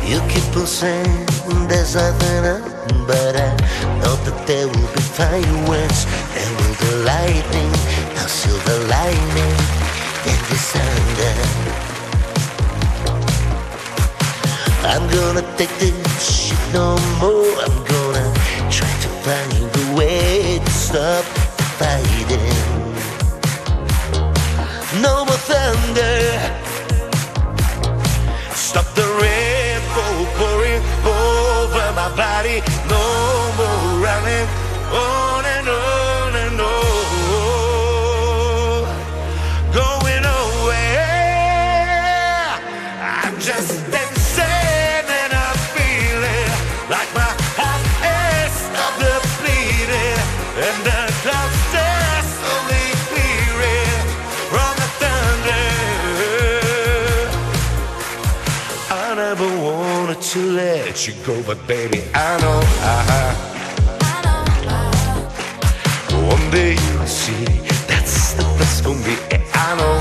You keep on saying there's nothing up, but I know that there will be fireworks. There will be lightning, a silver lining in this thunder. I'm gonna take this shit no more. I'm gonna try to find a way to stop the fighting. No more thunder. Stop the rain pouring over my body. No more running on and on and on. Going nowhere. I'm just dancing and I'm feeling like my heart is stopped the bleeding, and the clouds just slowly clearing from the thunder. I never wanted to let you go, but baby, I know one day you'll see that's the best for me. I know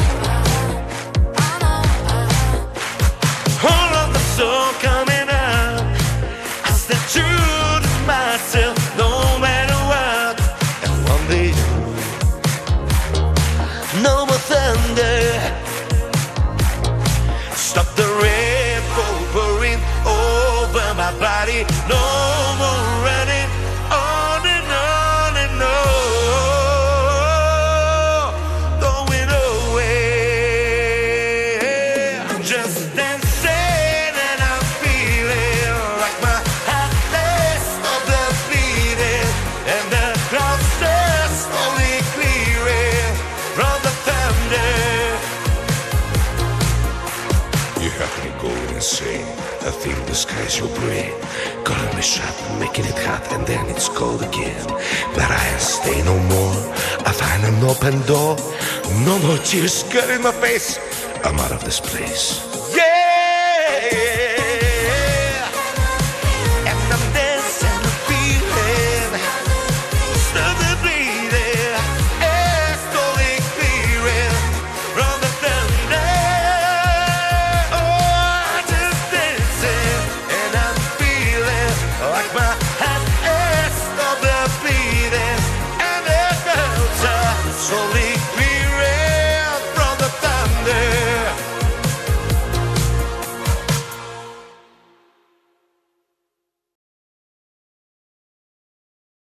all of the sun coming up. I stay true to myself no matter what. And one day, no more thunder. Stop the rain pouring over my body. No more running on and on and on. Going away. I'm just dancing and I'm feeling like my heart is stop the bleeding, and the clouds just slowly clearing from the thunder. You have me going insane. I think the sky's your brain, calling me shut, making it hot, and then it's cold again. But I stay no more. I find an open door. No more tears cut in my face. I'm out of this place. Yeah.